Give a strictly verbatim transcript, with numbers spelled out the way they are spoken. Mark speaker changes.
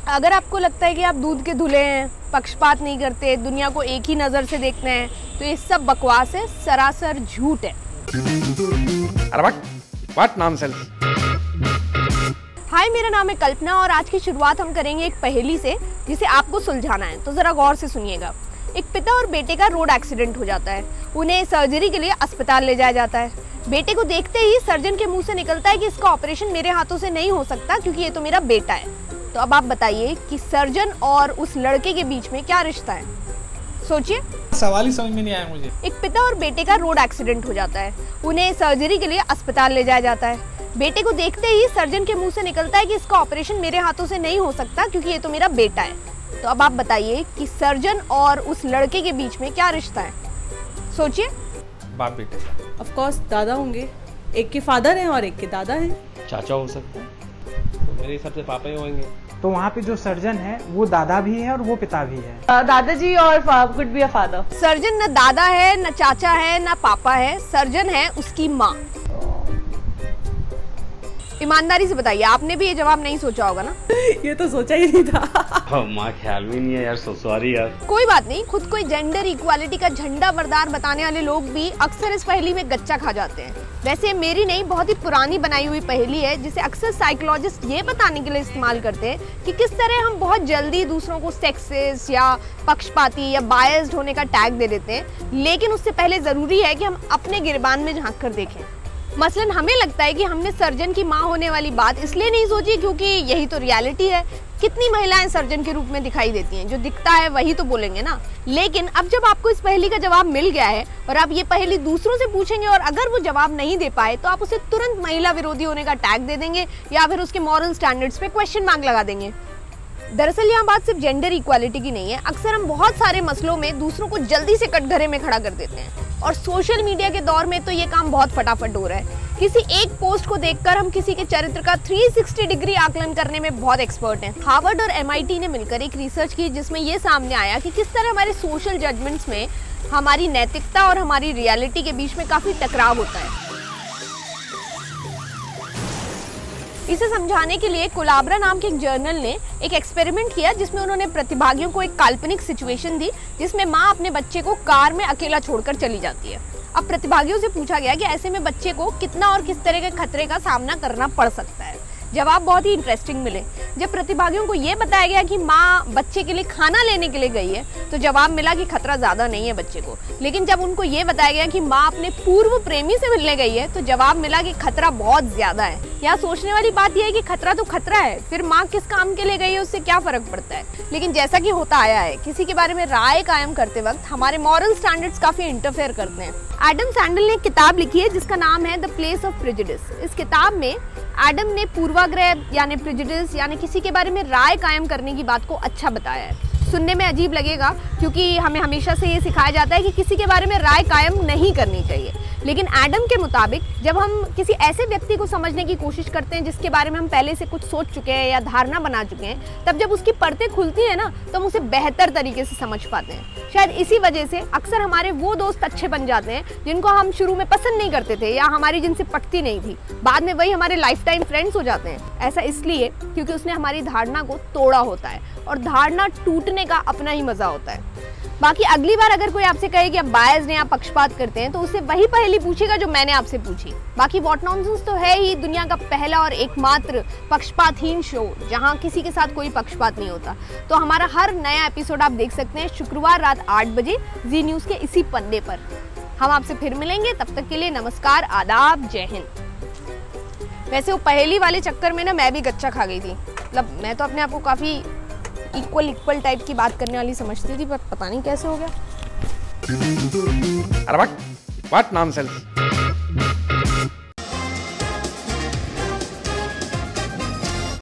Speaker 1: अगर आपको लगता है कि आप दूध के धुले हैं, पक्षपात नहीं करते, दुनिया को एक ही नज़र से देखते हैं, तो ये सब बकवास है, सरासर झूठ है।
Speaker 2: अरे व्हाट व्हाट नॉनसेंस।
Speaker 1: हाय, मेरा नाम है कल्पना और आज की शुरुआत हम करेंगे एक पहेली से जिसे आपको सुलझाना है। तो ज़रा गौर से सुनिएगा। एक पिता और बेटे का रोड एक्सीडेंट हो जाता है। उन्हें सर्जरी के लिए अस्पताल ले जाया जाता है। बेटे को देखते ही सर्जन के मुंह से निकलता है कि इसका ऑपरेशन मेरे हाथों से नहीं हो सकता क्योंकि ये तो मेरा बेटा है। तो अब आप बताइए कि सर्जन और उस लड़के के बीच में क्या रिश्ता है? सोचिए।
Speaker 3: सवाल ही समझ में नहीं आया मुझे।
Speaker 1: एक पिता और बेटे का रोड एक्सीडेंट हो जाता है। उन्हें सर्जरी के लिए अस्पताल ले जाया जाता है। बेटे को देखते ही सर्जन के मुंह से निकलता है कि इसका ऑपरेशन मेरे हाथों से नहीं हो सकता क्योंकि ये तो मेरा बेटा है। तो अब आप बताइए कि सर्जन और उस लड़के के बीच में क्या रिश्ता है? सोचिए।
Speaker 3: बाप बेटे का।
Speaker 4: ऑफ कोर्स दादा होंगे। एक के फादर हैं और एक के दादा हैं।
Speaker 5: चाचा हो सकता है, तो मेरे हिसाब से पापा ही होंगे।
Speaker 6: तो वहाँ पे जो सर्जन है वो दादा भी है और वो पिता भी है।
Speaker 4: दादाजी और could be a father.
Speaker 1: Surgeon न दादा है, न चाचा है, न पापा है। सर्जन है उसकी माँ। ईमानदारी से बताइए, आपने भी ये जवाब नहीं सोचा होगा ना?
Speaker 4: ये तो सोचा ही नहीं था।
Speaker 5: माँ ख्याल में नहीं है यार, सो सॉरी यार।
Speaker 1: कोई बात नहीं, खुद को जेंडर इक्वालिटी का झंडा बरदार बताने वाले लोग भी अक्सर इस पहेली में गच्चा खा जाते हैं। वैसे मेरी नहीं, बहुत ही पुरानी बनाई हुई पहेली है जिसे अक्सर साइकोलॉजिस्ट ये बताने के लिए इस्तेमाल करते हैं कि किस तरह हम बहुत जल्दी दूसरों को सेक्सिस्ट या पक्षपाती या बायस्ड होने का टैग दे देते हैं। लेकिन उससे पहले जरूरी है कि हम अपने गिरबान में झांक कर देखें। मसलन हमें लगता है कि हमने सर्जन की माँ होने वाली बात इसलिए नहीं सोची क्योंकि यही तो रियलिटी है। कितनी महिलाएं सर्जन के रूप में दिखाई देती हैं, जो दिखता है वही तो बोलेंगे ना। लेकिन अब जब आपको इस पहेली का जवाब मिल गया है और आप ये पहेली दूसरों से पूछेंगे और अगर वो जवाब नहीं दे पाए तो आप उसे तुरंत महिला विरोधी होने का टैग दे देंगे या फिर उसके मॉरल स्टैंडर्ड्स पे क्वेश्चन मार्क लगा देंगे। दरअसल यहाँ बात सिर्फ जेंडर इक्वालिटी की नहीं है। अक्सर हम बहुत सारे मसलों में दूसरों को जल्दी से कटघरे में खड़ा कर देते हैं और सोशल मीडिया के दौर में तो ये काम बहुत फटाफट हो रहा है। किसी एक पोस्ट को देखकर हम किसी के चरित्र का तीन सौ साठ डिग्री आकलन करने में बहुत एक्सपर्ट हैं। हार्वर्ड और एम आई टी ने मिलकर एक रिसर्च की जिसमें ये सामने आया कि किस तरह हमारे सोशल जजमेंट्स में हमारी नैतिकता और हमारी रियलिटी के बीच में काफी टकराव होता है। इसे समझाने के लिए कोलाब्रा नाम के एक जर्नल ने एक एक्सपेरिमेंट किया जिसमें उन्होंने प्रतिभागियों को एक काल्पनिक सिचुएशन दी जिसमें माँ अपने बच्चे को कार में अकेला छोड़कर चली जाती है। अब प्रतिभागियों से पूछा गया कि ऐसे में बच्चे को कितना और किस तरह के खतरे का सामना करना पड़ सकता है। जवाब बहुत ही इंटरेस्टिंग मिले। जब प्रतिभागियों को ये बताया गया कि माँ बच्चे के लिए खाना लेने के लिए गई है तो जवाब मिला कि खतरा ज्यादा नहीं है बच्चे को। लेकिन जब उनको ये बताया गया कि माँ अपने पूर्व प्रेमी से मिलने गई है तो जवाब मिला कि खतरा बहुत ज्यादा है। यहाँ सोचने वाली बात यह है कि खतरा तो खतरा है, फिर माँ किस काम के लिए गई है उससे क्या फर्क पड़ता है। लेकिन जैसा कि होता आया है, किसी के बारे में राय कायम करते वक्त हमारे मॉरल स्टैंडर्ड्स काफी इंटरफेयर करते हैं। एडम सैंडल ने एक किताब लिखी है जिसका नाम है द प्लेस ऑफ प्रेजुडिस। इस किताब में एडम ने पूर्वाग्रह यानी प्रेजुडिस यानी किसी के बारे में राय कायम करने की बात को अच्छा बताया है। सुनने में अजीब लगेगा क्योंकि हमें हमेशा से ये सिखाया जाता है कि किसी के बारे में राय कायम नहीं करनी चाहिए। लेकिन एडम के मुताबिक जब हम किसी ऐसे व्यक्ति को समझने की कोशिश करते हैं जिसके बारे में हम पहले से कुछ सोच चुके हैं या धारणा बना चुके हैं, तब जब उसकी परतें खुलती है ना तो हम उसे बेहतर तरीके से समझ पाते हैं। शायद इसी वजह से अक्सर हमारे वो दोस्त अच्छे बन जाते हैं जिनको हम शुरू में पसंद नहीं करते थे या हमारी जिनसे पटती नहीं थी, बाद में वही हमारे लाइफ टाइम फ्रेंड्स हो जाते हैं। ऐसा इसलिए क्योंकि उसने हमारी धारणा को तोड़ा होता है और धारणा टूटने का अपना ही मजा होता है। बाकी अगली बार अगर कोई आपसे कहे कि आप बायस्ड हैं, आप पक्षपात करते हैं, तो उससे वही पहेली पूछेगा जो मैंने आपसे पूछी। बाकी व्हाट नॉनसेंस तो है ही दुनिया का पहला और एकमात्र पक्षपातहीन शो जहां किसी के साथ कोई पक्षपात नहीं होता। तो हमारा हर नया एपिसोड आप देख सकते हैं शुक्रवार रात आठ बजे जी न्यूज़ के इसी पन्ने पर। हम आपसे फिर मिलेंगे, तब तक के लिए नमस्कार, आदाब, जय हिंद। वैसे वो पहेली वाले चक्कर में ना मैं भी गच्चा खा गई थी। मतलब मैं तो अपने आप को काफी इक्वल इक्वल टाइप की बात करने वाली समझती थी, पर पता नहीं कैसे हो गया।
Speaker 2: अरे व्हाट व्हाट नॉनसेंस।